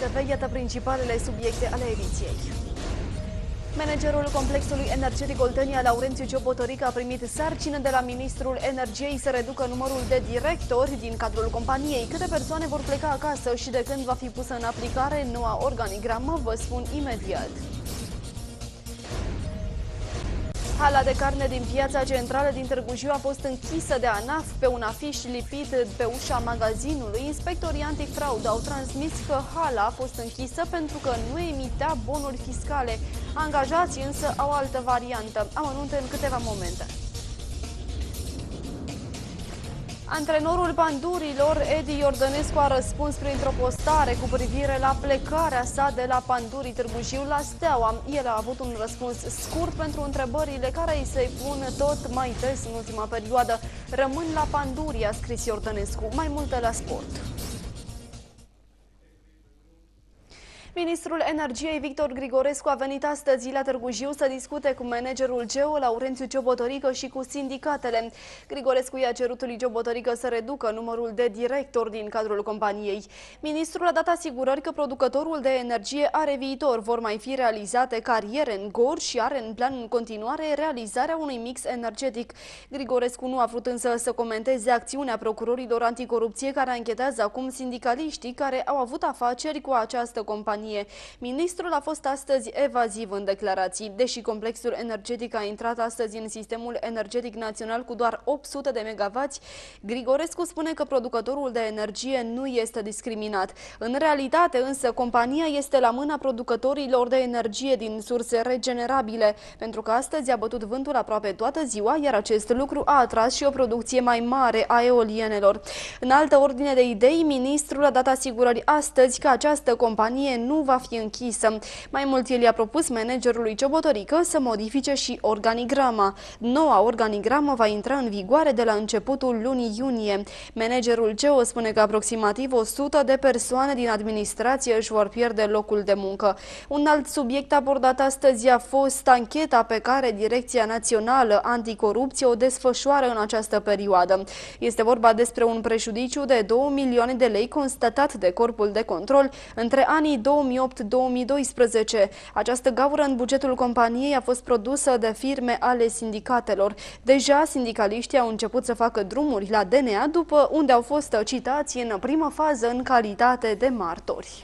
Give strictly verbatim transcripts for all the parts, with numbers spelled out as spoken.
T V, iată principalele subiecte ale ediției. Managerul complexului energetic Oltenia, Laurențiu Ciobotorică, a primit sarcină de la Ministrul Energiei să reducă numărul de directori din cadrul companiei. Câte persoane vor pleca acasă și de când va fi pusă în aplicare noua organigramă, vă spun imediat. Hala de carne din piața centrală din Târgu Jiu a fost închisă de ANAF. Pe un afiș lipit pe ușa magazinului, inspectorii antifraudă au transmis că hala a fost închisă pentru că nu emitea bonuri fiscale. Angajații însă au altă variantă. Amănunte în câteva momente. Antrenorul Pandurilor, Edi Iordănescu, a răspuns printr-o postare cu privire la plecarea sa de la Pandurii Târgu Jiu la Steaua. El a avut un răspuns scurt pentru întrebările care îi se pun tot mai des în ultima perioadă. Rămân la Pandurii, a scris Iordănescu. Mai multe la sport. Ministrul Energiei Victor Grigorescu a venit astăzi la Târgu Jiu să discute cu managerul Geo, Laurențiu Ciobotorică, și cu sindicatele. Grigorescu i-a cerut lui Ciobotorică să reducă numărul de directori din cadrul companiei. Ministrul a dat asigurări că producătorul de energie are viitor. Vor mai fi realizate cariere în Gorj și are în plan în continuare realizarea unui mix energetic. Grigorescu nu a vrut însă să comenteze acțiunea procurorilor anticorupție care anchetează acum sindicaliștii care au avut afaceri cu această companie. Ministrul a fost astăzi evaziv în declarații. Deși complexul energetic a intrat astăzi în sistemul energetic național cu doar opt sute de megavați, Grigorescu spune că producătorul de energie nu este discriminat. În realitate însă, compania este la mâna producătorilor de energie din surse regenerabile, pentru că astăzi a bătut vântul aproape toată ziua, iar acest lucru a atras și o producție mai mare a eolienelor. În altă ordine de idei, ministrul a dat asigurări astăzi că această companie nu va fi închisă. Mai mult, el i-a propus managerului Ciobotorică să modifice și organigrama. Noua organigramă va intra în vigoare de la începutul lunii iunie. Managerul Geo spune că aproximativ o sută de persoane din administrație își vor pierde locul de muncă. Un alt subiect abordat astăzi a fost ancheta pe care Direcția Națională Anticorupție o desfășoară în această perioadă. Este vorba despre un prejudiciu de două milioane de lei constatat de Corpul de Control între anii două mii opt două mii doisprezece. Această gaură în bugetul companiei a fost produsă de firme ale sindicatelor. Deja sindicaliștii au început să facă drumuri la D N A, după unde au fost citați în primă fază în calitate de martori.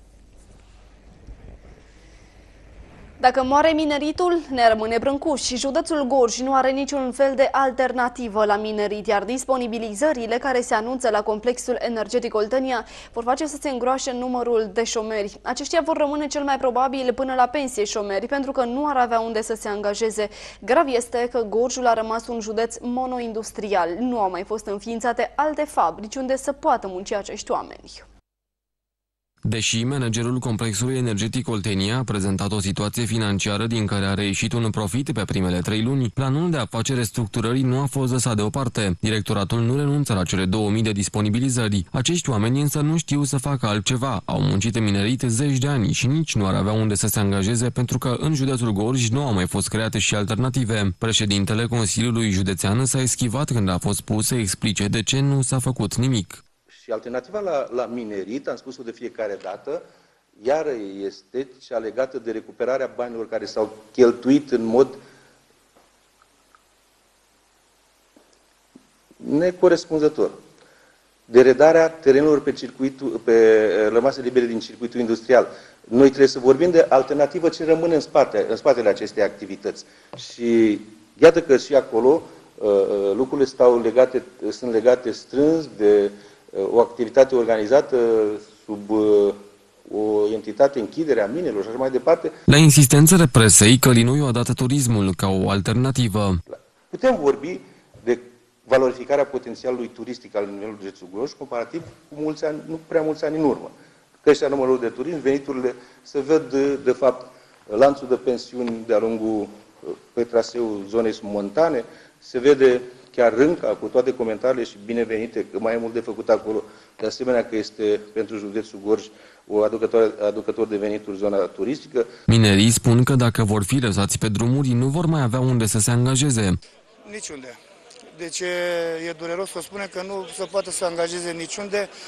Dacă moare mineritul, ne rămâne Brâncuș. Județul Gorj nu are niciun fel de alternativă la minerit, iar disponibilizările care se anunță la complexul energetic Oltenia vor face să se îngroașe numărul de șomeri. Aceștia vor rămâne cel mai probabil până la pensie șomeri, pentru că nu ar avea unde să se angajeze. Grav este că Gorjul a rămas un județ monoindustrial. Nu au mai fost înființate alte fabrici unde să poată munci acești oameni. Deși managerul complexului energetic Oltenia a prezentat o situație financiară din care a reieșit un profit pe primele trei luni, planul de a face restructurări nu a fost lăsat deoparte. Directoratul nu renunță la cele două mii de disponibilizări. Acești oameni însă nu știu să facă altceva. Au muncit în minerit zeci de ani și nici nu ar avea unde să se angajeze, pentru că în județul Gorj nu au mai fost create și alternative. Președintele Consiliului Județean s-a eschivat când a fost pus să explice de ce nu s-a făcut nimic. Și alternativa la, la minerit, am spus-o de fiecare dată, iară este cea legată de recuperarea banilor care s-au cheltuit în mod necorespunzător. De redarea terenurilor pe, circuitul, pe rămase libere din circuitul industrial. Noi trebuie să vorbim de alternativă ce rămâne în, spate, în spatele acestei activități. Și iată că și acolo lucrurile stau legate, sunt legate strâns de o activitate organizată sub o entitate, închiderea minelor și așa mai departe. La insistențele presei, Călinuiu a dat turismul ca o alternativă. Putem vorbi de valorificarea potențialului turistic al nivelului județului Gorj, comparativ cu mulți ani, nu prea mulți ani în urmă. Creșterea numărului de turism, veniturile, se văd de, de fapt lanțul de pensiuni de-a lungul pe traseul zonei montane, se vede chiar Rânca, cu toate comentariile și binevenite, că mai e mult de făcut acolo, de asemenea că este pentru județul Gorj o aducător, aducător de venituri zona turistică. Minerii spun că dacă vor fi lăsați pe drumuri, nu vor mai avea unde să se angajeze. Niciunde. Deci e dureros să spune că nu se poate să angajeze niciunde.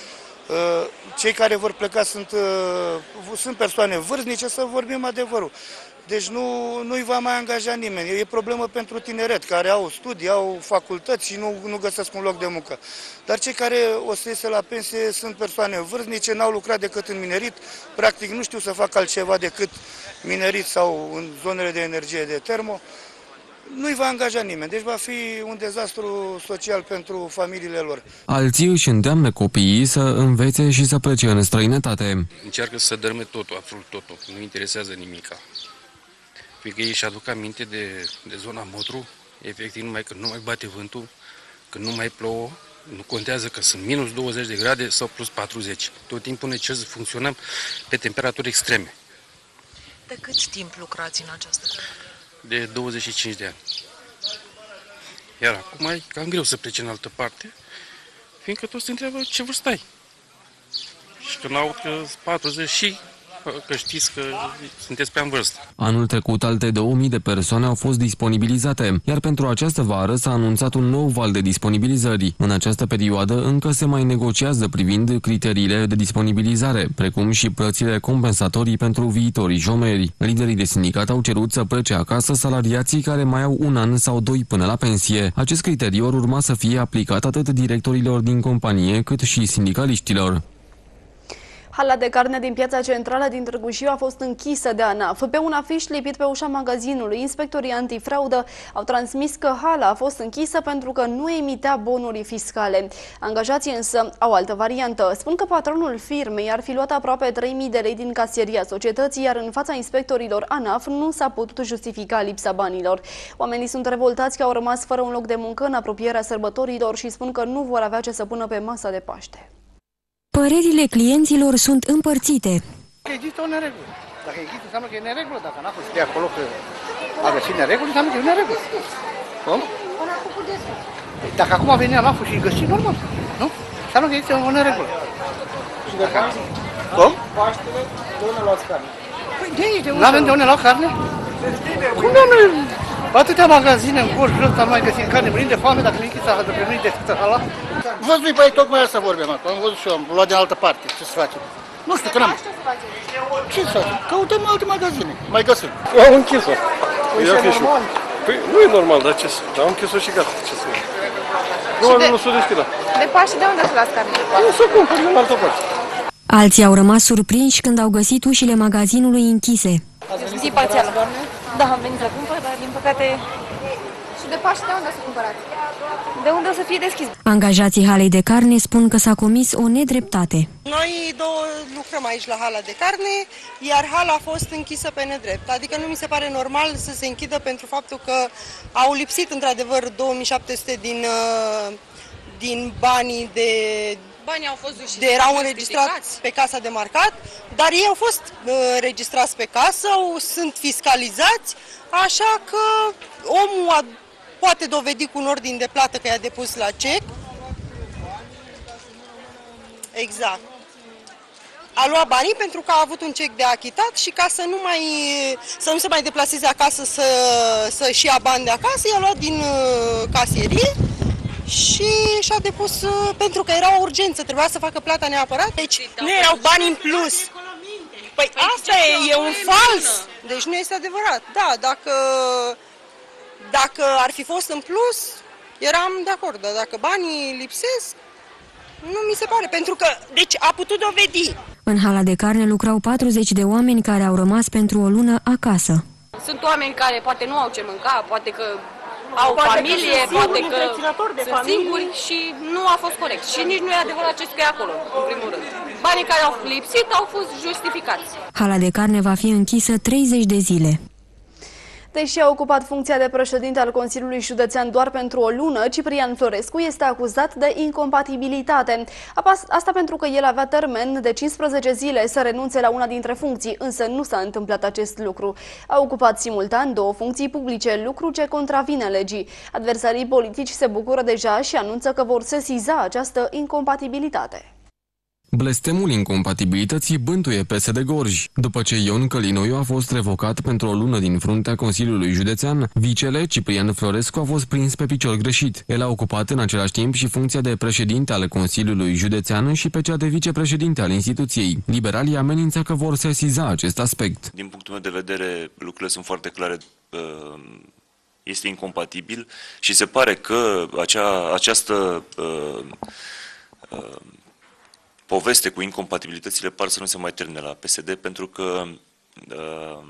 Cei care vor pleca sunt, sunt persoane vârstnice, să vorbim adevărul. Deci nu, nu-i va mai angaja nimeni. E problemă pentru tineret, care au studii, au facultăți și nu, nu găsesc un loc de muncă. Dar cei care o să iese la pensie sunt persoane vârstnice, n-au lucrat decât în minerit, practic nu știu să facă altceva decât minerit sau în zonele de energie de termo. Nu-i va angaja nimeni, deci va fi un dezastru social pentru familiile lor. Alții își îndeamnă copiii să învețe și să plece în străinătate. Încearcă să dărâme totul, absolut totul, nu interesează nimica. Fiindcă ei își aduc aminte de, de zona Motru, efectiv numai că nu mai bate vântul, că nu mai plouă, nu contează că sunt minus douăzeci de grade sau plus patruzeci. Tot timpul necesar să funcționăm pe temperaturi extreme. De cât timp lucrați în această țară? De douăzeci și cinci de ani. Iar acum e cam greu să plece în altă parte, fiindcă toți se întreabă ce vârstă ai. Și când aud că patruzeci și că știți că sunteți prea în vârstă. Anul trecut alte două mii de persoane au fost disponibilizate, iar pentru această vară s-a anunțat un nou val de disponibilizări. În această perioadă încă se mai negociază privind criteriile de disponibilizare, precum și plățile compensatorii pentru viitorii șomeri. Liderii de sindicat au cerut să plece acasă salariații care mai au un an sau doi până la pensie. Acest criteriu ar urma să fie aplicat atât directorilor din companie cât și sindicaliștilor. Hala de carne din piața centrală din Târgu Jiu a fost închisă de ANAF. Pe un afiș lipit pe ușa magazinului, inspectorii antifraudă au transmis că hala a fost închisă pentru că nu emitea bonuri fiscale. Angajații însă au altă variantă. Spun că patronul firmei ar fi luat aproape trei mii de lei din casieria societății, iar în fața inspectorilor ANAF nu s-a putut justifica lipsa banilor. Oamenii sunt revoltați că au rămas fără un loc de muncă în apropierea sărbătorilor și spun că nu vor avea ce să pună pe masa de Paște. Părerile clienților sunt împărțite. Există o neregulă. Dacă există, înseamnă că e neregulă. Dacă n-a fost de acolo că a găsit neregulă, înseamnă că e neregulă. Cum? Dacă acum a venit la și îi găsit, normal. Nu? Înseamnă că există o neregulă. Cum? Paștele, de unde luați carne? Păi de aici, de unde? N-avem de unde luați carne? Cum doamne? Atâtea magazine în coș, ăsta nu mai găsim carne, mâini de foame, dacă nu închița, dacă nu-i deschisă hala. Văzui, băi, tocmai asta vorbim acum, am văzut și eu, am luat de altă parte, ce să facem? Nu știu, că n-am... Ce să facem? Căutăm alte magazine, mai găsim. Au închis-o. Păi e normal? Păi nu e normal, dar ce să... Dar au închis-o și gata, ce să... Nu, nu s-o deschidă. De Paște, de unde să luați carne? Nu s-o cumpăr în altă parte. Alții au rămas surprinși când au găsit ușile magazinului închise. Zi parțială. Da, am venit să cumpăr, dar din păcate... Și de Paște, de unde o să cumpărați? De unde o să fie deschis? Angajații halei de carne spun că s-a comis o nedreptate. Noi două lucrăm aici la hala de carne, iar hala a fost închisă pe nedrept. Adică nu mi se pare normal să se închidă pentru faptul că au lipsit într-adevăr două mii șapte sute din, din banii de... Banii au fost duși. De erau înregistrați pe casa de marcat, dar ei au fost uh, registrați pe casă, au, sunt fiscalizați, așa că omul a, poate dovedi cu un ordin de plată că i-a depus la cec. Exact. A luat banii pentru că a avut un cec de achitat și ca să nu, mai, să nu se mai deplaseze acasă să, să-și ia bani de acasă, i-a luat din uh, casierie. Și și-a depus, pentru că era o urgență, trebuia să facă plata neapărat. Deci nu erau bani în plus. Păi asta e, e un fals. Deci nu este adevărat. Da, dacă, dacă ar fi fost în plus, eram de acord. Dar dacă banii lipsesc, nu mi se pare. Pentru că, deci a putut dovedi. În hala de carne lucrau patruzeci de oameni care au rămas pentru o lună acasă. Sunt oameni care poate nu au ce mânca, poate că au poate familie, că poate că de sunt singuri și nu a fost corect. Și nici nu e adevărat acest că e acolo, în primul rând. Banii care au lipsit au fost justificați. Hala de carne va fi închisă treizeci de zile. Deși a ocupat funcția de președinte al Consiliului Județean doar pentru o lună, Ciprian Florescu este acuzat de incompatibilitate. Asta pentru că el avea termen de cincisprezece zile să renunțe la una dintre funcții, însă nu s-a întâmplat acest lucru. A ocupat simultan două funcții publice, lucru ce contravine legii. Adversarii politici se bucură deja și anunță că vor sesiza această incompatibilitate. Blestemul incompatibilității bântuie P S D Gorj. După ce Ion Călinoiu a fost revocat pentru o lună din fruntea Consiliului Județean, vicele Ciprian Florescu a fost prins pe picior greșit. El a ocupat în același timp și funcția de președinte al Consiliului Județean și pe cea de vicepreședinte al instituției. Liberalii amenință că vor sesiza acest aspect. Din punctul meu de vedere, lucrurile sunt foarte clare. Este incompatibil și se pare că acea, această uh, uh, poveste cu incompatibilitățile par să nu se mai termine la P S D, pentru că uh,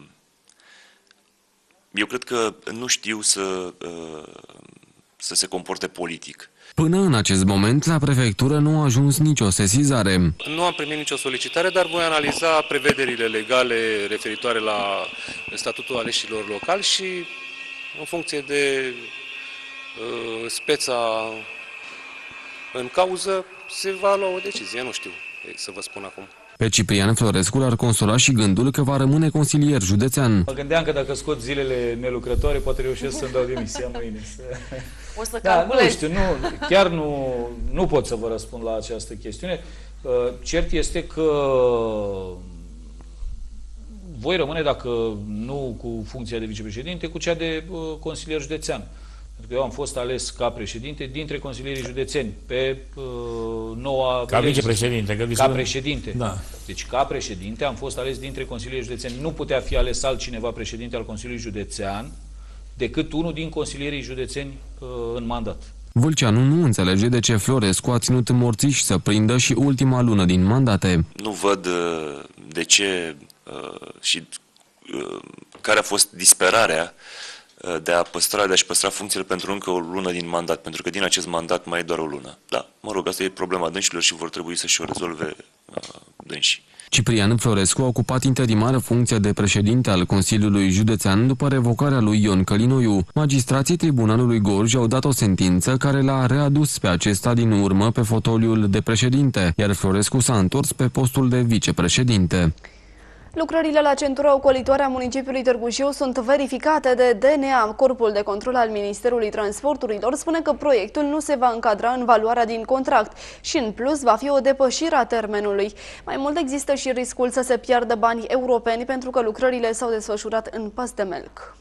eu cred că nu știu să, uh, să se comporte politic. Până în acest moment, la prefectură nu a ajuns nicio sesizare. Nu am primit nicio solicitare, dar voi analiza prevederile legale referitoare la statutul aleșilor locali și în funcție de uh, speța în cauză se va lua o decizie, nu știu să vă spun acum. Pe Ciprian Florescu l-ar consola și gândul că va rămâne consilier județean. Mă gândeam că dacă scot zilele nelucrătoare, poate reușesc să-mi dau demisia mâine. O să da, nu știu, nu, chiar nu, nu pot să vă răspund la această chestiune. Cert este că voi rămâne, dacă nu cu funcția de vicepreședinte, cu cea de consilier județean. Pentru că eu am fost ales ca președinte dintre consilierii județeni pe uh, noua... Ca vicepreședinte. Că ca președinte. Da. Deci ca președinte am fost ales dintre consilierii județeni. Nu putea fi ales altcineva președinte al Consiliului Județean decât unul din consilierii județeni uh, în mandat. Vâlceanu nu înțelege de ce Florescu a ținut morțiș să prindă și ultima lună din mandate. Nu văd uh, de ce uh, și uh, care a fost disperarea de a păstra, de a-și păstra funcțiile pentru încă o lună din mandat, pentru că din acest mandat mai e doar o lună. Da, mă rog, asta e problema dânșilor și vor trebui să-și o rezolve uh, dânșii. Ciprian Florescu a ocupat interimară funcția de președinte al Consiliului Județean după revocarea lui Ion Călinoiu. Magistrații Tribunalului Gorj au dat o sentință care l-a readus pe acesta din urmă pe fotoliul de președinte, iar Florescu s-a întors pe postul de vicepreședinte. Lucrările la centura ocolitoare a municipiului Târgu Jiu sunt verificate de D N A. Corpul de control al Ministerului Transporturilor spune că proiectul nu se va încadra în valoarea din contract și în plus va fi o depășire a termenului. Mai mult există și riscul să se piardă bani europeni pentru că lucrările s-au desfășurat în pas de melc.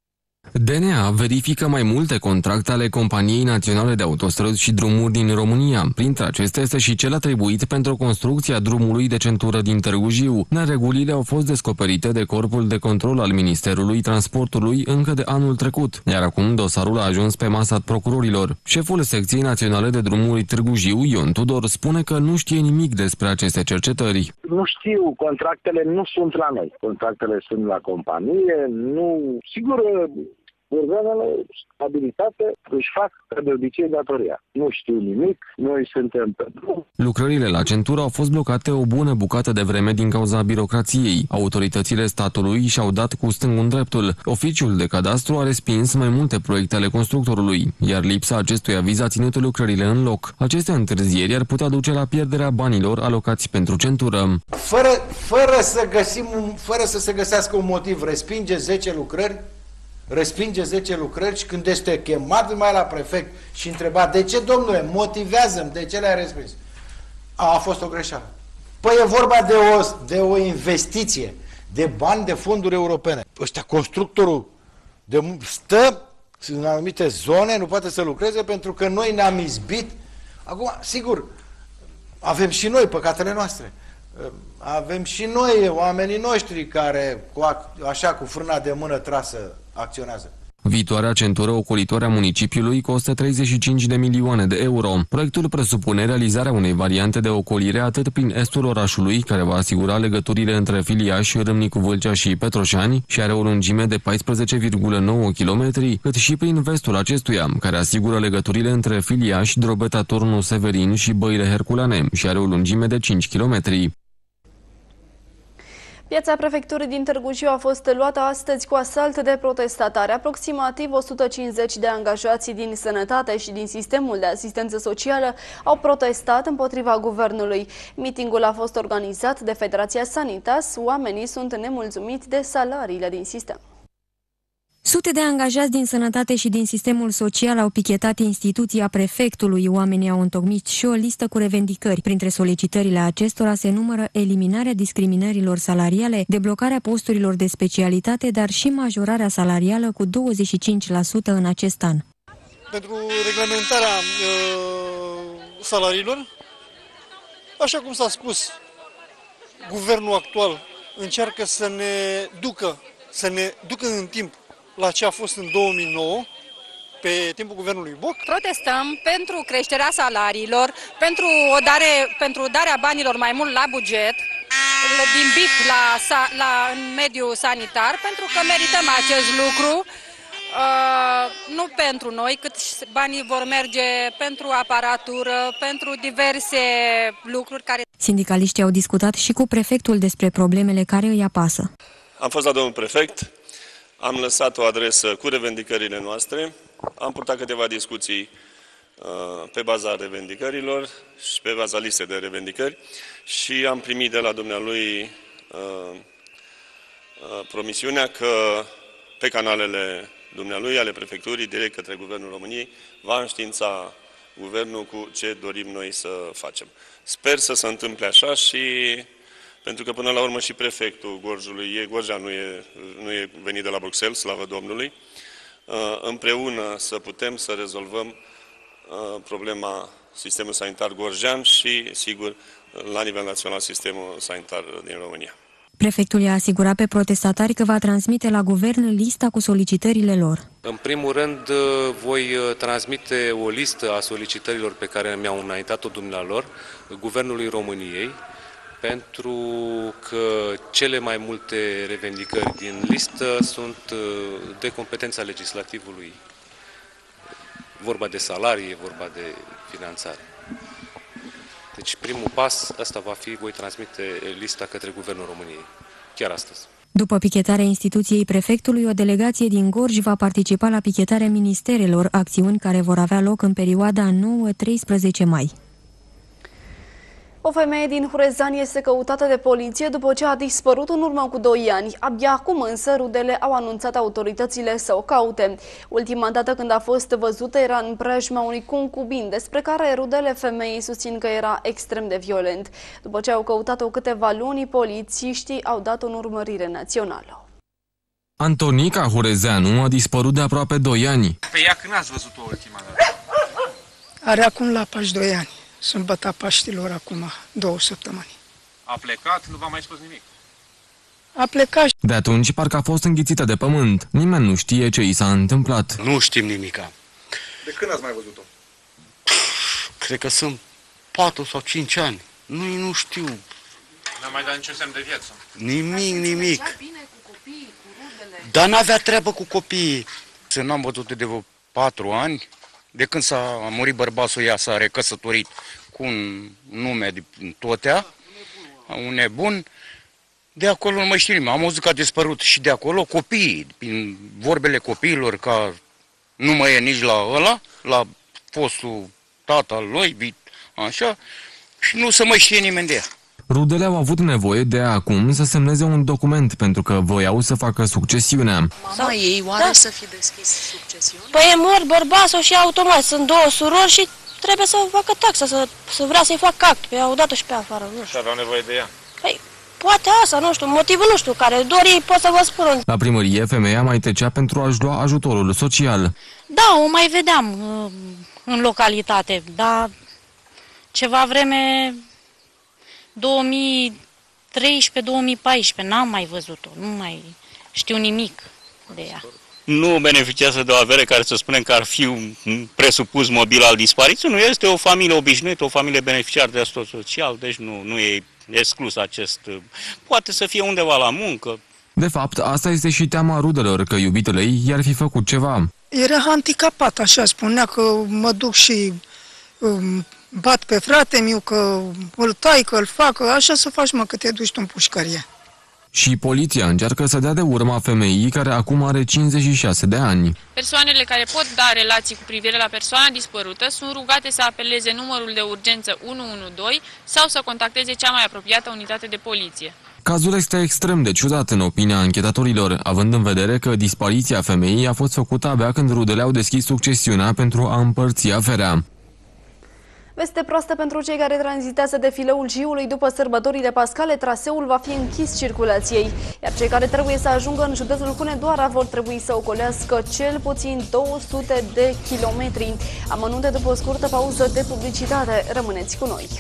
D N A verifică mai multe contracte ale Companiei Naționale de Autostrăzi și Drumuri din România. Printre acestea este și cel atribuit pentru construcția drumului de centură din Târgu Jiu. Neregulile au fost descoperite de Corpul de Control al Ministerului Transportului încă de anul trecut, iar acum dosarul a ajuns pe masa procurorilor. Șeful Secției Naționale de Drumuri Târgu Jiu, Ion Tudor, spune că nu știe nimic despre aceste cercetări. Nu știu, contractele nu sunt la noi. Contractele sunt la companie, nu... Sigur, organele stabilitate își fac de obicei datoria. Nu știu nimic, noi suntem pe drum. Lucrările la centură au fost blocate o bună bucată de vreme din cauza birocrației. Autoritățile statului și-au dat cu stângul dreptul. Oficiul de cadastru a respins mai multe proiecte ale constructorului, iar lipsa acestui aviz a ținut lucrările în loc. Aceste întârzieri ar putea duce la pierderea banilor alocați pentru centură. Fără, fără, să găsim un, fără să se găsească un motiv, respinge zece lucrări, respinge zece lucrări și când este chemat mai la prefect și întreba de ce, domnule, motivează-mi, de ce le-ai respins? A, a fost o greșeală. Păi e vorba de o, de o investiție, de bani de fonduri europene. Ăștia, constructorul de, stă în anumite zone, nu poate să lucreze pentru că noi ne-am izbit. Acum, sigur, avem și noi păcatele noastre. Avem și noi oamenii noștri care, cu, așa cu frâna de mână trasă, acționează. Viitoarea centură ocolitoare a municipiului costă treizeci și cinci de milioane de euro. Proiectul presupune realizarea unei variante de ocolire atât prin estul orașului, care va asigura legăturile între Filiaș, Râmnicu Vâlcea și Petroșani și are o lungime de paisprezece virgulă nouă kilometri, cât și prin vestul acestuia, care asigură legăturile între Filiaș, Drobeta, Turnul Severin și Băile Herculane și are o lungime de cinci kilometri. Piața prefecturii din Târgu Jiu a fost luată astăzi cu asalt de protestatari. Aproximativ o sută cincizeci de angajați din sănătate și din sistemul de asistență socială au protestat împotriva guvernului. Mitingul a fost organizat de Federația Sanitas. Oamenii sunt nemulțumiți de salariile din sistem. Sute de angajați din sănătate și din sistemul social au pichetat instituția prefectului. Oamenii au întocmit și o listă cu revendicări. Printre solicitările acestora se numără eliminarea discriminărilor salariale, deblocarea posturilor de specialitate, dar și majorarea salarială cu douăzeci și cinci la sută în acest an. Pentru reglementarea uh, salariilor, așa cum s-a spus, guvernul actual încearcă să ne ducă, să ne ducă în timp la ce a fost în două mii nouă, pe timpul guvernului Boc. Protestăm pentru creșterea salariilor, pentru o dare, pentru darea banilor mai mult la buget, din B I C la, la în mediul sanitar, pentru că merităm acest lucru. Uh, nu pentru noi, cât banii vor merge pentru aparatură, pentru diverse lucruri care... Sindicaliștii au discutat și cu prefectul despre problemele care îi apasă. Am fost la domnul prefect, am lăsat o adresă cu revendicările noastre, am purtat câteva discuții uh, pe baza revendicărilor și pe baza listei de revendicări și am primit de la dumnealui uh, uh, promisiunea că pe canalele dumnealui, ale prefecturii, direct către Guvernul României, va înștiința Guvernul cu ce dorim noi să facem. Sper să se întâmple așa și pentru că până la urmă și prefectul Gorjului, e, Gorja nu e, nu e venit de la Bruxelles, slavă Domnului, împreună să putem să rezolvăm problema sistemului sanitar gorjean și, sigur, la nivel național, sistemul sanitar din România. Prefectul i-a asigurat pe protestatari că va transmite la guvern lista cu solicitările lor. În primul rând, voi transmite o listă a solicitărilor pe care mi-au înaintat-o dumnealor Guvernului României, pentru că cele mai multe revendicări din listă sunt de competența legislativului. Vorba de salarii, vorba de finanțare. Deci primul pas, ăsta va fi, voi transmite lista către Guvernul României, chiar astăzi. După pichetarea instituției prefectului, o delegație din Gorj va participa la pichetarea ministerelor, acțiuni care vor avea loc în perioada nouă treisprezece mai. O femeie din Hureșani este căutată de poliție după ce a dispărut în urmă cu doi ani. Abia acum însă rudele au anunțat autoritățile să o caute. Ultima dată când a fost văzută era în preajma unui concubin, despre care rudele femeii susțin că era extrem de violent. După ce au căutat-o câteva luni, polițiștii au dat-o în urmărire națională. Antonica Hurezeanu a dispărut de aproape doi ani. Pe ea când ați văzut-o ultima dată? Are acum la Paști doi ani. Sâmbăta Paștilor, acum două săptămâni. A plecat, nu v-a mai spus nimic. A plecat. De atunci parcă a fost înghițită de pământ. Nimeni nu știe ce i s-a întâmplat. Nu știm nimica. De când ați mai văzut-o? Cred că sunt patru sau cinci ani. Nu, nu știu. N-a mai dat niciun semn de viață. Nimic, nimic. Dar n-avea treabă cu copiii. Să n-am văzut de vreo patru ani. De când s-a murit bărbatul, ea s-a recăsătorit cu un nume din Totea, un nebun. De acolo nu mai știu nimic. Am auzit că a dispărut și de acolo copiii, prin vorbele copiilor, că nu mai e nici la ăla, la fostul tata lui, așa, și nu se mai știe nimeni de ea. Rudele au avut nevoie de acum să semneze un document pentru că voiau să facă succesiunea. Mama ei oare da. Să fi deschis succesiune? Păi e mor bărbatul și automat sunt două surori și trebuie să facă taxa, să, să vrea să-i facă act. Pe au dat-o și pe afară. Nu și aveau nevoie de ea? Păi poate asta, nu știu, motivul nu știu care. Dorii pot să vă spun. La primărie, femeia mai trecea pentru a-și lua ajutorul social. Da, o mai vedeam în localitate, dar ceva vreme... două mii treisprezece două mii paisprezece, n-am mai văzut-o, nu mai știu nimic de ea. Nu beneficiază de o avere care să spunem că ar fi un presupus mobil al dispariției, nu este o familie obișnuită, o familie beneficiară de ajutor social, deci nu, nu e exclus acest, poate să fie undeva la muncă. De fapt, asta este și teama rudelor, că iubitele ei i-ar fi făcut ceva. Era handicapat, așa spunea că mă duc și... Um, bat pe frate miu, că îl tai, că îl fac, așa să faci, mă, că te duci tu în pușcărie. Și poliția încearcă să dea de urma femeii care acum are cincizeci și șase de ani. Persoanele care pot da relații cu privire la persoana dispărută sunt rugate să apeleze numărul de urgență unu unu doi sau să contacteze cea mai apropiată unitate de poliție. Cazul este extrem de ciudat în opinia anchetatorilor, având în vedere că dispariția femeii a fost făcută abia când rudele au deschis succesiunea pentru a împărți averea. Veste proastă pentru cei care tranzitează defileul Jiului după sărbătorile pascale, traseul va fi închis circulației, iar cei care trebuie să ajungă în județul Hunedoara vor trebui să ocolească cel puțin două sute de kilometri. Amănunte după o scurtă pauză de publicitate. Rămâneți cu noi!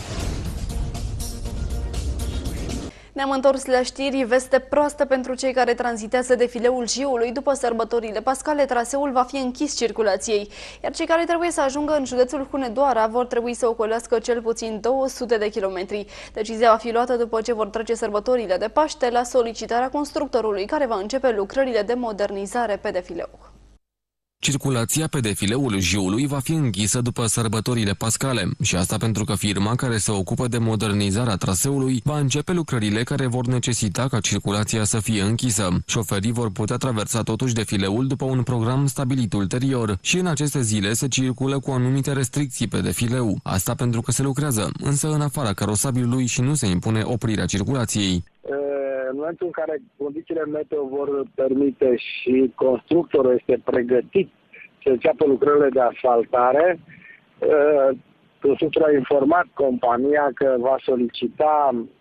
Ne-am întors la știri. Veste proastă pentru cei care tranzitează defileul Jiului după sărbătorile pascale, traseul va fi închis circulației, iar cei care trebuie să ajungă în județul Hunedoara vor trebui să ocolească cel puțin două sute de kilometri. Decizia va fi luată după ce vor trece sărbătorile de Paște la solicitarea constructorului, care va începe lucrările de modernizare pe defileu. Circulația pe defileul Jiului va fi închisă după sărbătorile pascale și asta pentru că firma care se ocupă de modernizarea traseului va începe lucrările care vor necesita ca circulația să fie închisă. Șoferii vor putea traversa totuși defileul după un program stabilit ulterior și în aceste zile se circulă cu anumite restricții pe defileu. Asta pentru că se lucrează, însă în afara carosabilului și nu se impune oprirea circulației. În momentul în care condițiile meteo vor permite și constructorul este pregătit să înceapă lucrările de asfaltare, constructorul a informat compania că va solicita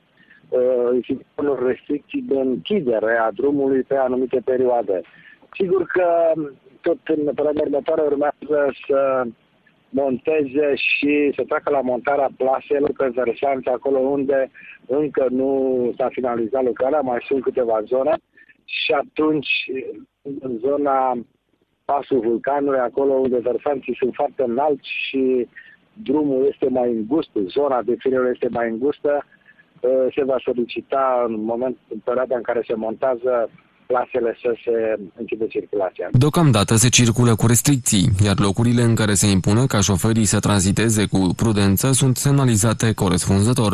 unor restricții de închidere a drumului pe anumite perioade. Sigur că tot în perioada următoare urmează să monteze și să treacă la montarea plaselor pe versanți acolo unde încă nu s-a finalizat lucrarea, mai sunt câteva zone și atunci în zona pasul Vulcanului, acolo unde versanții sunt foarte înalți și drumul este mai îngust, zona de firele este mai îngustă, se va solicita în moment, în perioada în care se montează plasele, să se închidă circulația. Deocamdată se circulă cu restricții, iar locurile în care se impune ca șoferii să tranziteze cu prudență sunt semnalizate corespunzător.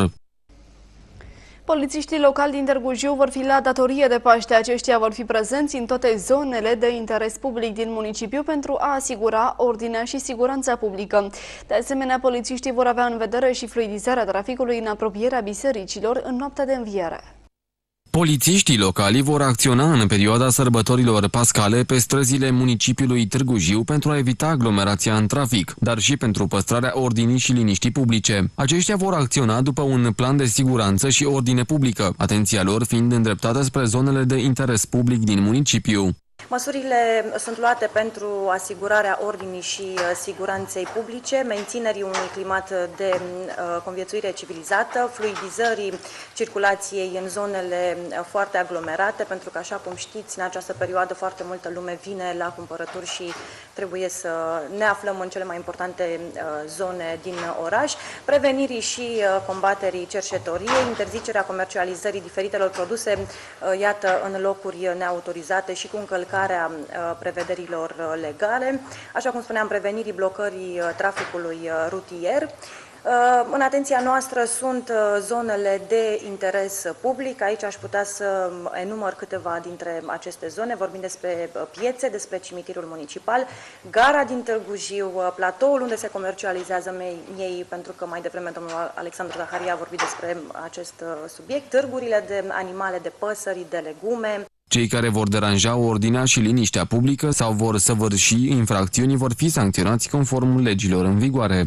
Polițiștii locali din Târgu Jiu vor fi la datorie de Paște. Aceștia vor fi prezenți în toate zonele de interes public din municipiu pentru a asigura ordinea și siguranța publică. De asemenea, polițiștii vor avea în vedere și fluidizarea traficului în apropierea bisericilor în noaptea de înviere. Polițiștii locali vor acționa în perioada sărbătorilor pascale pe străzile municipiului Târgu Jiu pentru a evita aglomerația în trafic, dar și pentru păstrarea ordinii și liniștii publice. Aceștia vor acționa după un plan de siguranță și ordine publică, atenția lor fiind îndreptată spre zonele de interes public din municipiu. Măsurile sunt luate pentru asigurarea ordinii și siguranței publice, menținerii unui climat de conviețuire civilizată, fluidizării circulației în zonele foarte aglomerate, pentru că, așa cum știți, în această perioadă foarte multă lume vine la cumpărături și trebuie să ne aflăm în cele mai importante zone din oraș, prevenirii și combaterii cerșetoriei, interzicerea comercializării diferitelor produse, iată, în locuri neautorizate și cu încălcarea prevederilor legale, așa cum spuneam, prevenirii blocării traficului rutier. În atenția noastră sunt zonele de interes public. Aici aș putea să enumăr câteva dintre aceste zone. Vorbim despre piețe, despre cimitirul municipal, gara din Târgu Jiu, platoul unde se comercializează miei, pentru că mai devreme domnul Alexandru Zaharia a vorbit despre acest subiect, târgurile de animale, de păsări, de legume. Cei care vor deranja ordinea și liniștea publică sau vor săvârși infracțiuni vor fi sancționați conform legilor în vigoare.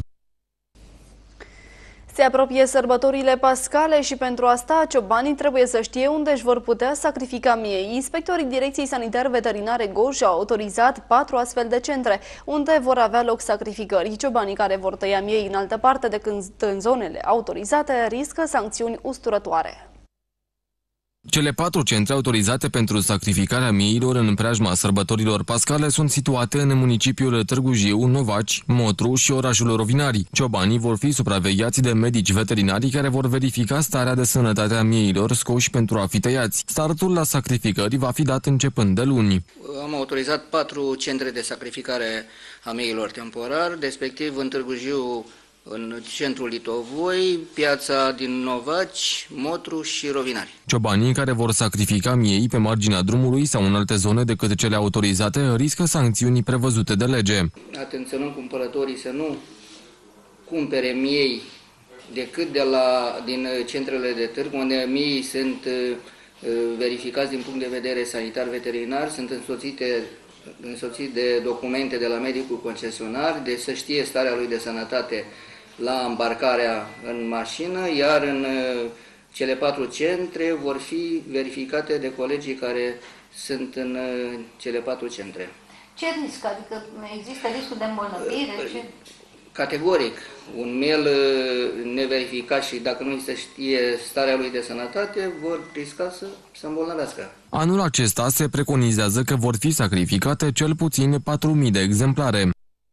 Se apropie sărbătorile pascale și pentru asta ciobanii trebuie să știe unde își vor putea sacrifica miei. Inspectorii Direcției Sanitar-Veterinare Gorj au autorizat patru astfel de centre, unde vor avea loc sacrificări. Ciobanii care vor tăia miei în altă parte decât în zonele autorizate riscă sancțiuni usturătoare. Cele patru centre autorizate pentru sacrificarea mieilor în preajma sărbătorilor pascale sunt situate în municipiul Târgu Jiu, Novaci, Motru și orașul Rovinari. Ciobanii vor fi supravegheați de medici veterinari care vor verifica starea de sănătate a mieilor scoși pentru a fi tăiați. Startul la sacrificări va fi dat începând de luni. Am autorizat patru centre de sacrificare a mieilor temporar, respectiv în Târgu Jiu, în centrul Litovoi, piața din Novaci, Motru și Rovinari. Ciobanii care vor sacrifica miei pe marginea drumului sau în alte zone decât cele autorizate riscă sancțiuni prevăzute de lege. Atenționăm cumpărătorii să nu cumpere miei decât de la, din centrele de târg, unde miii sunt verificați din punct de vedere sanitar-veterinar, sunt însoțite, însoțiți de documente de la medicul concesionar, de să știe starea lui de sănătate la îmbarcarea în mașină, iar în cele patru centre vor fi verificate de colegii care sunt în cele patru centre. Ce risc? Adică există riscul de îmbolnăvire? Ce? Categoric, un mel neverificat și dacă nu se știe starea lui de sănătate, vor risca să se îmbolnăvească. Anul acesta se preconizează că vor fi sacrificate cel puțin patru mii de exemplare.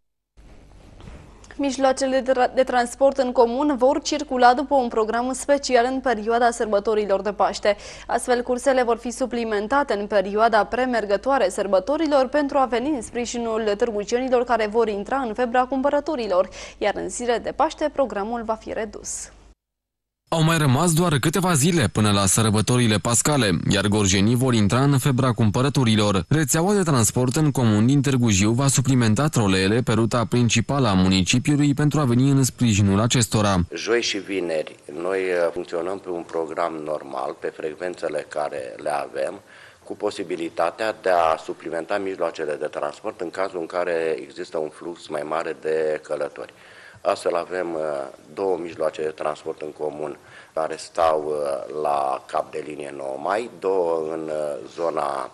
Mijloacele de, tra de transport în comun vor circula după un program special în perioada sărbătorilor de Paște. Astfel, cursele vor fi suplimentate în perioada premergătoare sărbătorilor pentru a veni în sprijinul târgugienilor care vor intra în febra cumpărăturilor, iar în zile de Paște programul va fi redus. Au mai rămas doar câteva zile până la sărbătorile pascale, iar gorjenii vor intra în febra cumpărăturilor. Rețeaua de transport în comun din Târgu Jiu va suplimenta troleele pe ruta principală a municipiului pentru a veni în sprijinul acestora. Joi și vineri noi funcționăm pe un program normal, pe frecvențele care le avem, cu posibilitatea de a suplimenta mijloacele de transport în cazul în care există un flux mai mare de călători. Astfel avem două mijloace de transport în comun care stau la cap de linie nouă mai, două în zona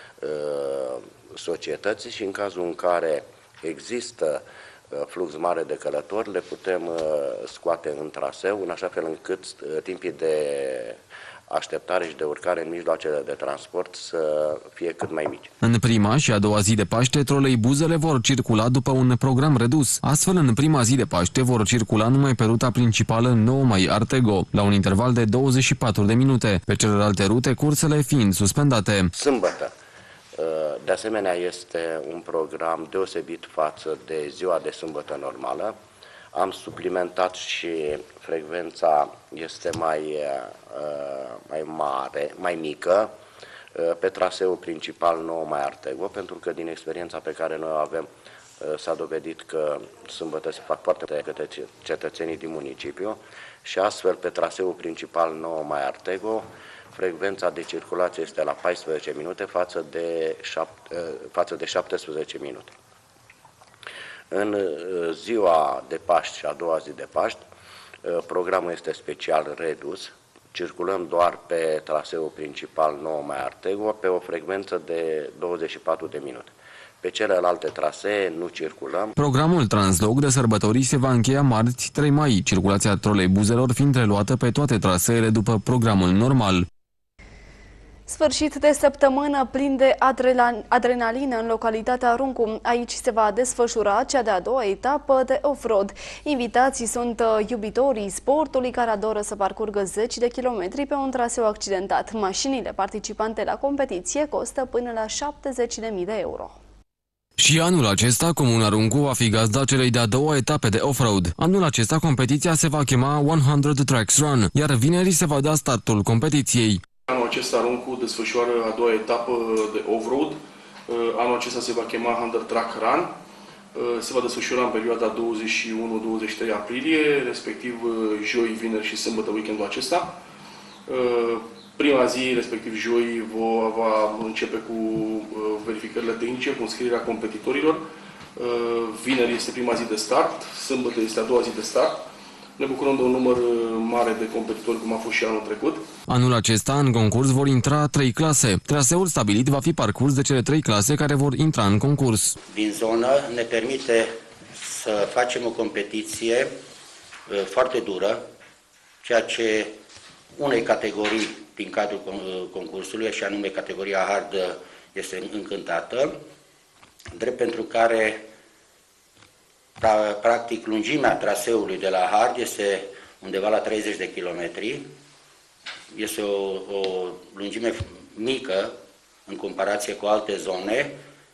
societății și în cazul în care există flux mare de călători, le putem scoate în traseu, în așa fel încât timpii de așteptare și de urcare în mijloacele de transport să fie cât mai mici. În prima și a doua zi de Paște, troleibuzele vor circula după un program redus. Astfel, în prima zi de Paște vor circula numai pe ruta principală nouă mai Artego, la un interval de douăzeci și patru de minute, pe celelalte rute cursele fiind suspendate. Sâmbătă, de asemenea, este un program deosebit față de ziua de sâmbătă normală. Am suplimentat și frecvența este mai, mai mare, mai mică, pe traseul principal nouă mai Artego, pentru că din experiența pe care noi o avem s-a dovedit că sâmbătă se fac foarte de către cetățenii din municipiu și astfel pe traseul principal nouă mai Artego frecvența de circulație este la paisprezece minute față de, șapte, față de șaptesprezece minute. În ziua de Paști și a doua zi de Paști, programul este special redus. Circulăm doar pe traseul principal nouă mai Artego pe o frecvență de douăzeci și patru de minute. Pe celelalte trasee nu circulăm. Programul Translog de sărbătorii se va încheia marți trei mai, circulația troleibuzelor fiind reluată pe toate traseele după programul normal. Sfârșit de săptămână plin de adrenalină în localitatea Runcu. Aici se va desfășura cea de-a doua etapă de off-road. Invitații sunt iubitorii sportului care adoră să parcurgă zeci de kilometri pe un traseu accidentat. Mașinile participante la competiție costă până la șaptezeci de mii de euro. Și anul acesta, Comuna Runcu va fi gazda celei de-a doua etape de off-road. Anul acesta, competiția se va chema o sută Tracks Run, iar vineri se va da startul competiției. Anul acesta Runcu desfășoară a doua etapă de off-road. Anul acesta se va chema o sută Track Run. Se va desfășura în perioada douăzeci și unu douăzeci și trei aprilie, respectiv joi, vineri și sâmbătă weekendul acesta. Prima zi, respectiv joi, va începe cu verificările tehnice, cu înscrierea competitorilor. Vineri este prima zi de start, sâmbătă este a doua zi de start. Ne bucurăm de un număr mare de competitori, cum a fost și anul trecut. Anul acesta, în concurs, vor intra trei clase. Traseul stabilit va fi parcurs de cele trei clase care vor intra în concurs. Din zonă ne permite să facem o competiție foarte dură, ceea ce unei categorii din cadrul concursului, și anume categoria hard, este încântată, drept pentru care practic lungimea traseului de la hard este undeva la treizeci de kilometri. Este o, o lungime mică în comparație cu alte zone.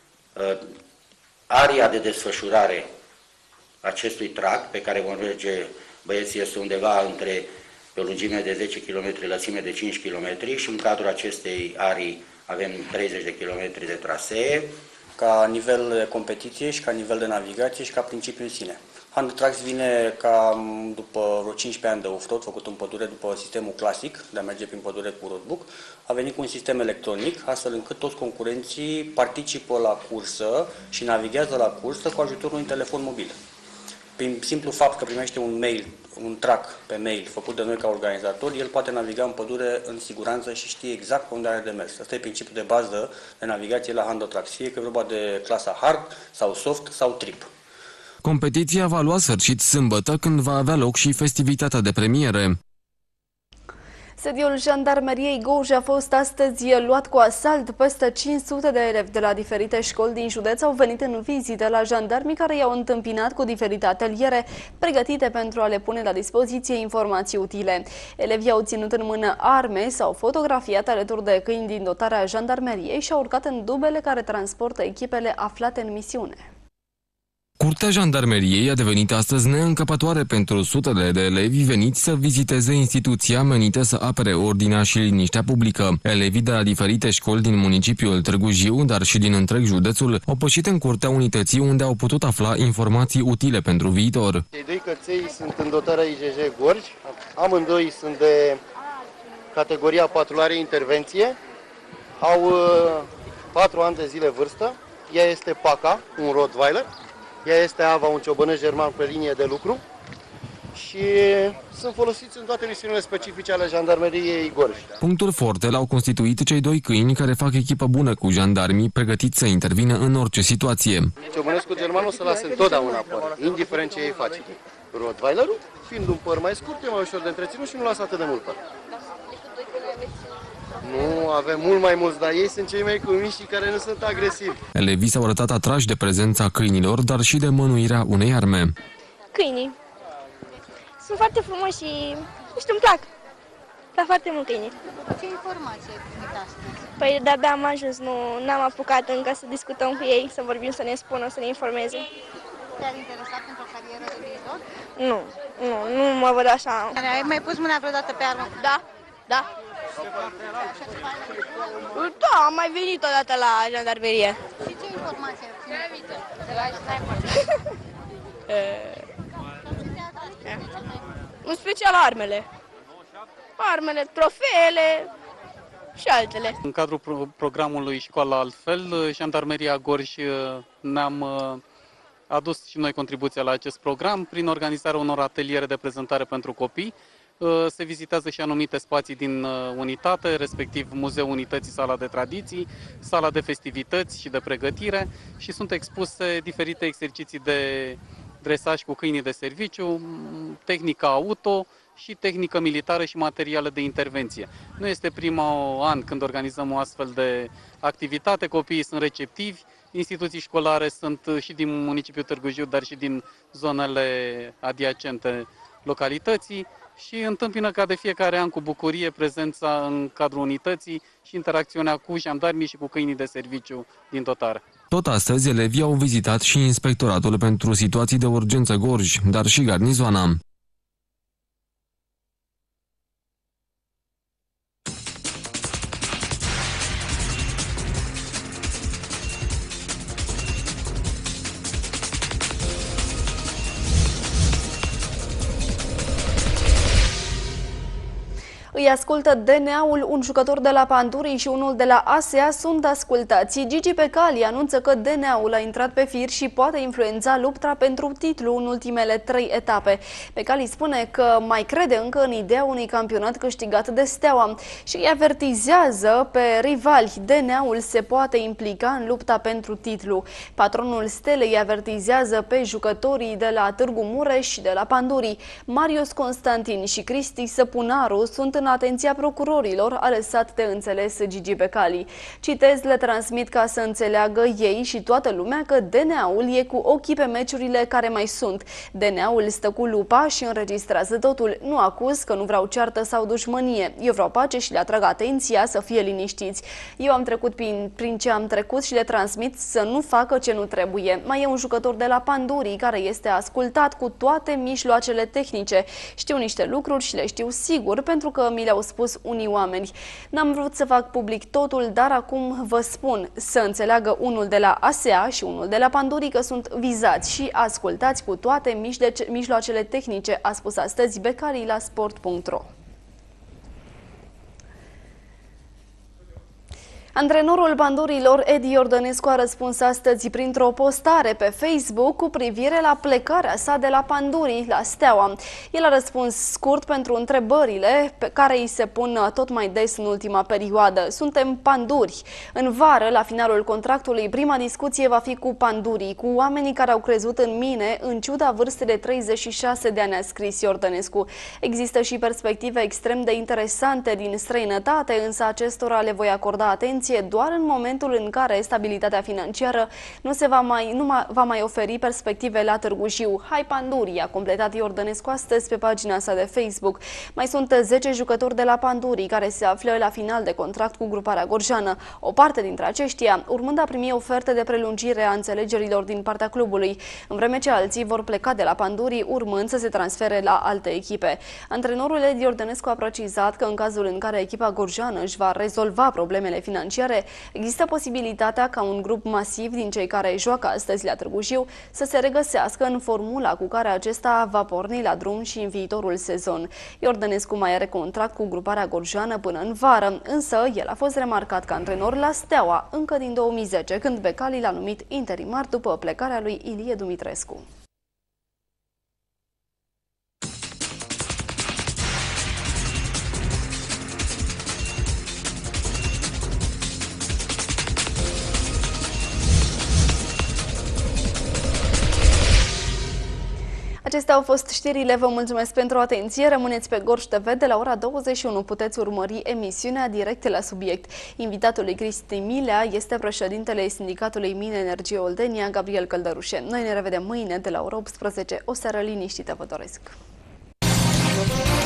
Aria de desfășurare acestui track pe care vom merge băieții este undeva între pe o lungime de zece kilometri, lățime de cinci kilometri și în cadrul acestei arii avem treizeci de kilometri de trasee. Ca nivel de competiție și ca nivel de navigație și ca principiu în sine. Handotrax vine ca după vreo cincisprezece ani de off-road, făcut în pădure după sistemul clasic, de a merge prin pădure cu roadbook, a venit cu un sistem electronic, astfel încât toți concurenții participă la cursă și navighează la cursă cu ajutorul unui telefon mobil. Prin simplu fapt că primește un mail, un track pe mail făcut de noi ca organizatori, el poate naviga în pădure în siguranță și știe exact pe unde are de mers. Asta e principiul de bază de navigație la Handotrax, fie că e vorba de clasa hard sau soft sau trip. Competiția va lua sfârșit sâmbătă, când va avea loc și festivitatea de premiere. Sediul Jandarmeriei Gorj a fost astăzi luat cu asalt. Peste cinci sute de elevi de la diferite școli din județ au venit în vizită la jandarmii, care i-au întâmpinat cu diferite ateliere pregătite pentru a le pune la dispoziție informații utile. Elevii au ținut în mână arme, s-au fotografiat alături de câini din dotarea jandarmeriei și au urcat în dubele care transportă echipele aflate în misiune. Curtea Jandarmeriei a devenit astăzi neîncăpătoare pentru sutele de elevi veniți să viziteze instituția menită să apere ordinea și liniștea publică. Elevii de la diferite școli din municipiul Târgu Jiu, dar și din întreg județul, au pășit în curtea unității, unde au putut afla informații utile pentru viitor. Cei doi căței sunt în dotarea I J J Gorj, amândoi sunt de categoria patrulare intervenție, au uh, patru ani de zile vârstă, ea este Paca, un Rottweiler. Ea este Ava, un ciobănesc german pe linie de lucru și sunt folosiți în toate misiunile specifice ale Jandarmeriei Gorj. Punctul forte l-au constituit cei doi câini care fac echipă bună cu jandarmii, pregătiți să intervină în orice situație. Ciobănescul german o să lasă întotdeauna păr, indiferent ce ei face. Rottweilerul, fiind un păr mai scurt, e mai ușor de întreținut și nu lasă atât de mult păr. Nu, avem mult mai mulți, dar ei sunt cei mai cumiși și care nu sunt agresivi. Elevii s-au arătat atrași de prezența câinilor, dar și de mânuirea unei arme. Câinii. Sunt foarte frumoși și, nu știu, îmi plac. Plac foarte mult câinii. Ce informații ai primit astăzi? Păi de-abia am ajuns, nu n-am apucat încă să discutăm cu ei, să vorbim, să ne spună, să ne informeze. Te-ar interesa pentru o carieră de viitor? Nu, nu, nu mă văd așa. Ai mai pus mâna vreodată pe armă? Da, da. Da, am mai venit odată la jandarmerie. Și ce informații ai obținut? De la sniper. În special armele. Armele, trofeele și altele. În cadrul pro programului Școala Altfel, Jandarmeria Gorj ne-am adus și noi contribuția la acest program prin organizarea unor ateliere de prezentare pentru copii. Se vizitează și anumite spații din unitate, respectiv Muzeul Unității, Sala de Tradiții, Sala de Festivități și de Pregătire și sunt expuse diferite exerciții de dresaj cu câinii de serviciu, tehnica auto și tehnică militară și materiale de intervenție. Nu este primul an când organizăm o astfel de activitate, copiii sunt receptivi, instituții școlare sunt și din municipiul Târgu Jiu, dar și din zonele adiacente localității și întâmpină ca de fiecare an cu bucurie prezența în cadrul unității și interacțiunea cu jandarmii și cu câinii de serviciu din dotare. Tot astăzi, elevii au vizitat și Inspectoratul pentru Situații de Urgență Gorj, dar și garnizoana. Îi ascultă D N A-ul, un jucător de la Pandurii și unul de la A S E A sunt ascultați. Gigi Becali anunță că D N A-ul a intrat pe fir și poate influența lupta pentru titlu în ultimele trei etape. Becali spune că mai crede încă în ideea unui campionat câștigat de Steaua și îi avertizează pe rivali. D N A-ul se poate implica în lupta pentru titlu. Patronul Stelei avertizează pe jucătorii de la Târgu Mureș și de la Pandurii. Marius Constantin și Cristi Săpunaru sunt în atenția procurorilor, a lăsat de înțeles Gigi Becali. Citez, le transmit ca să înțeleagă ei și toată lumea că D N A-ul e cu ochii pe meciurile care mai sunt. D N A-ul stă cu lupa și înregistrează totul. Nu acuz că nu vreau ceartă sau dușmănie. Eu vreau pace și le atrag atenția să fie liniștiți. Eu am trecut prin, prin ce am trecut și le transmit să nu facă ce nu trebuie. Mai e un jucător de la Pandurii care este ascultat cu toate mijloacele tehnice. Știu niște lucruri și le știu sigur pentru că mi mi le-au spus unii oameni. N-am vrut să fac public totul, dar acum vă spun să înțeleagă unul de la A S E A și unul de la Panduri că sunt vizați și ascultați cu toate mijloacele tehnice, a spus astăzi Becali la sport punct ro. Antrenorul Pandurilor, Edi Iordănescu, a răspuns astăzi printr-o postare pe Facebook cu privire la plecarea sa de la Panduri la Steaua. El a răspuns scurt pentru întrebările pe care îi se pun tot mai des în ultima perioadă. Suntem Panduri. În vară, la finalul contractului, prima discuție va fi cu Pandurii, cu oamenii care au crezut în mine, în ciuda vârstei de treizeci și șase de ani, a scris Iordănescu. Există și perspective extrem de interesante din străinătate, însă acestora le voi acorda atenție doar în momentul în care stabilitatea financiară nu se va mai, nu ma, va mai oferi perspective la Târgu Jiu. Hai Pandurii, a completat Iordănescu astăzi pe pagina sa de Facebook. Mai sunt zece jucători de la Pandurii care se află la final de contract cu gruparea gorjeană. O parte dintre aceștia urmând a primi oferte de prelungire a înțelegerilor din partea clubului, în vreme ce alții vor pleca de la Pandurii urmând să se transfere la alte echipe. Antrenorul Edi Iordănescu a precizat că în cazul în care echipa gorjeană își va rezolva problemele financiare, există posibilitatea ca un grup masiv din cei care joacă astăzi la Târgu Jiu să se regăsească în formula cu care acesta va porni la drum și în viitorul sezon. Iordănescu mai are contract cu gruparea gorjeană până în vară, însă el a fost remarcat ca antrenor la Steaua încă din două mii zece, când Becali l-a numit interimar după plecarea lui Ilie Dumitrescu. Acestea au fost știrile, vă mulțumesc pentru atenție, rămâneți pe Gorj T V, de la ora douăzeci și unu puteți urmări emisiunea direct la subiect. Invitatul lui Cristi Milea este președintele Sindicatului Mine Energie Oltenia, Gabriel Căldărușe. Noi ne revedem mâine de la ora optsprezece, o seară liniștită vă doresc!